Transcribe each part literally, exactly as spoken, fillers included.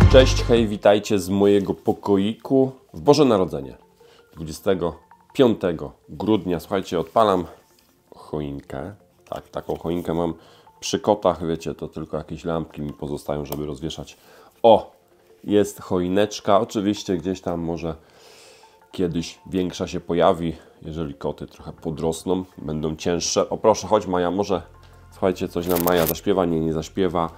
Cześć, hej, witajcie z mojego pokoiku w Boże Narodzenie. dwudziestego piątego grudnia, słuchajcie, odpalam choinkę. Tak, taką choinkę mam przy kotach, wiecie, to tylko jakieś lampki mi pozostają, żeby rozwieszać. O, jest choineczka, oczywiście gdzieś tam może kiedyś większa się pojawi, jeżeli koty trochę podrosną, będą cięższe. O proszę, chodź Maja, może, słuchajcie, coś nam Maja zaśpiewa, nie, nie zaśpiewa.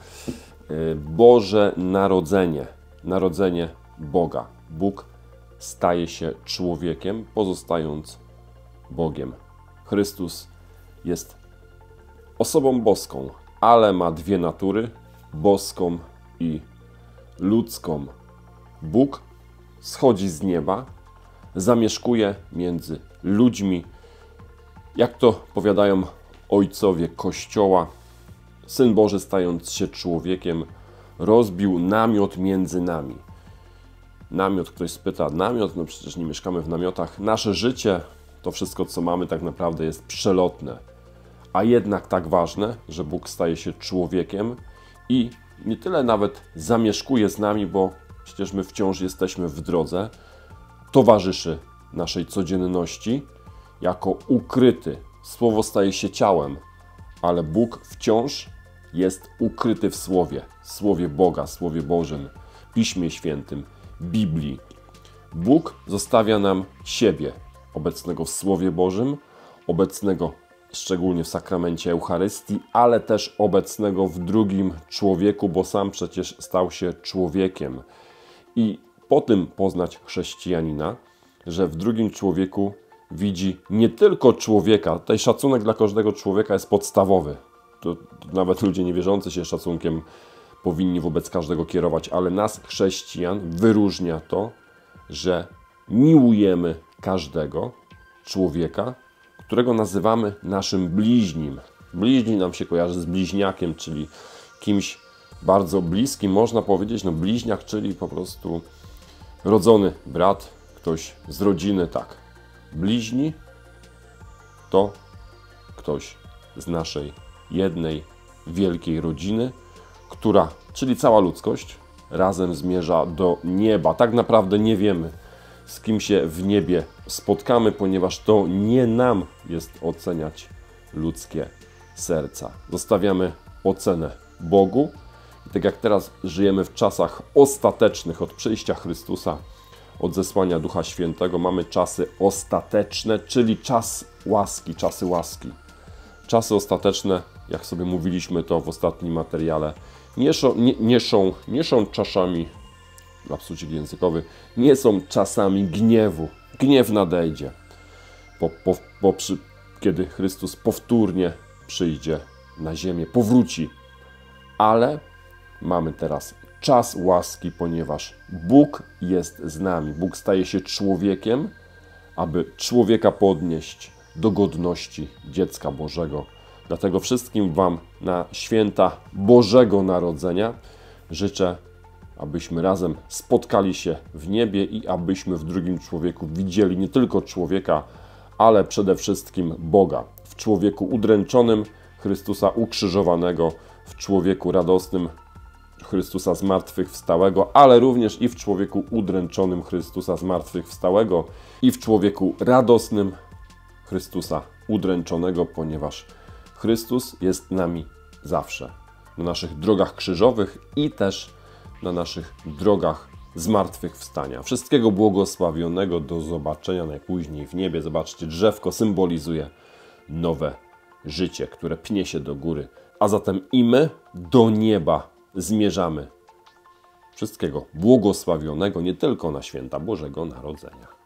Boże Narodzenie, narodzenie Boga. Bóg staje się człowiekiem, pozostając Bogiem. Chrystus jest osobą boską, ale ma dwie natury, boską i ludzką. Bóg schodzi z nieba, zamieszkuje między ludźmi, jak to powiadają ojcowie Kościoła. Syn Boży, stając się człowiekiem, rozbił namiot między nami. Namiot, ktoś spyta, namiot? No przecież nie mieszkamy w namiotach. Nasze życie, to wszystko, co mamy, tak naprawdę jest przelotne. A jednak tak ważne, że Bóg staje się człowiekiem i nie tyle nawet zamieszkuje z nami, bo przecież my wciąż jesteśmy w drodze, towarzyszy naszej codzienności, jako ukryty. Słowo staje się ciałem, ale Bóg wciąż jest ukryty w Słowie, Słowie Boga, Słowie Bożym, Piśmie Świętym, Biblii. Bóg zostawia nam siebie, obecnego w Słowie Bożym, obecnego szczególnie w sakramencie Eucharystii, ale też obecnego w drugim człowieku, bo sam przecież stał się człowiekiem. I po tym poznać chrześcijanina, że w drugim człowieku widzi nie tylko człowieka, tutaj szacunek dla każdego człowieka jest podstawowy. To, to nawet ludzie niewierzący się szacunkiem powinni wobec każdego kierować, ale nas, chrześcijan, wyróżnia to, że miłujemy każdego człowieka, którego nazywamy naszym bliźnim. Bliźni nam się kojarzy z bliźniakiem, czyli kimś bardzo bliskim, można powiedzieć, no bliźniak, czyli po prostu rodzony brat, ktoś z rodziny, tak. Bliźni to ktoś z naszej jednej wielkiej rodziny, która, czyli cała ludzkość, razem zmierza do nieba. Tak naprawdę nie wiemy, z kim się w niebie spotkamy, ponieważ to nie nam jest oceniać ludzkie serca. Zostawiamy ocenę Bogu. I tak jak teraz żyjemy w czasach ostatecznych od przyjścia Chrystusa, od zesłania Ducha Świętego, mamy czasy ostateczne, czyli czas łaski, czasy łaski. Czasy ostateczne, jak sobie mówiliśmy to w ostatnim materiale, nie są, nie, nie są, nie są czasami, lapsucik językowy, nie są czasami gniewu. Gniew nadejdzie, po, po, po przy, kiedy Chrystus powtórnie przyjdzie na ziemię, powróci. Ale mamy teraz czas łaski, ponieważ Bóg jest z nami. Bóg staje się człowiekiem, aby człowieka podnieść do godności dziecka Bożego. Dlatego wszystkim Wam na święta Bożego Narodzenia życzę, abyśmy razem spotkali się w niebie i abyśmy w drugim człowieku widzieli nie tylko człowieka, ale przede wszystkim Boga. W człowieku udręczonym, Chrystusa ukrzyżowanego, w człowieku radosnym, Chrystusa zmartwychwstałego, ale również i w człowieku udręczonym Chrystusa zmartwychwstałego i w człowieku radosnym Chrystusa udręczonego, ponieważ Chrystus jest nami zawsze. Na naszych drogach krzyżowych i też na naszych drogach zmartwychwstania. Wszystkiego błogosławionego, do zobaczenia najpóźniej w niebie. Zobaczcie, drzewko symbolizuje nowe życie, które pnie się do góry. A zatem i my do nieba zmierzamy. Wszystkiego błogosławionego nie tylko na święta Bożego Narodzenia.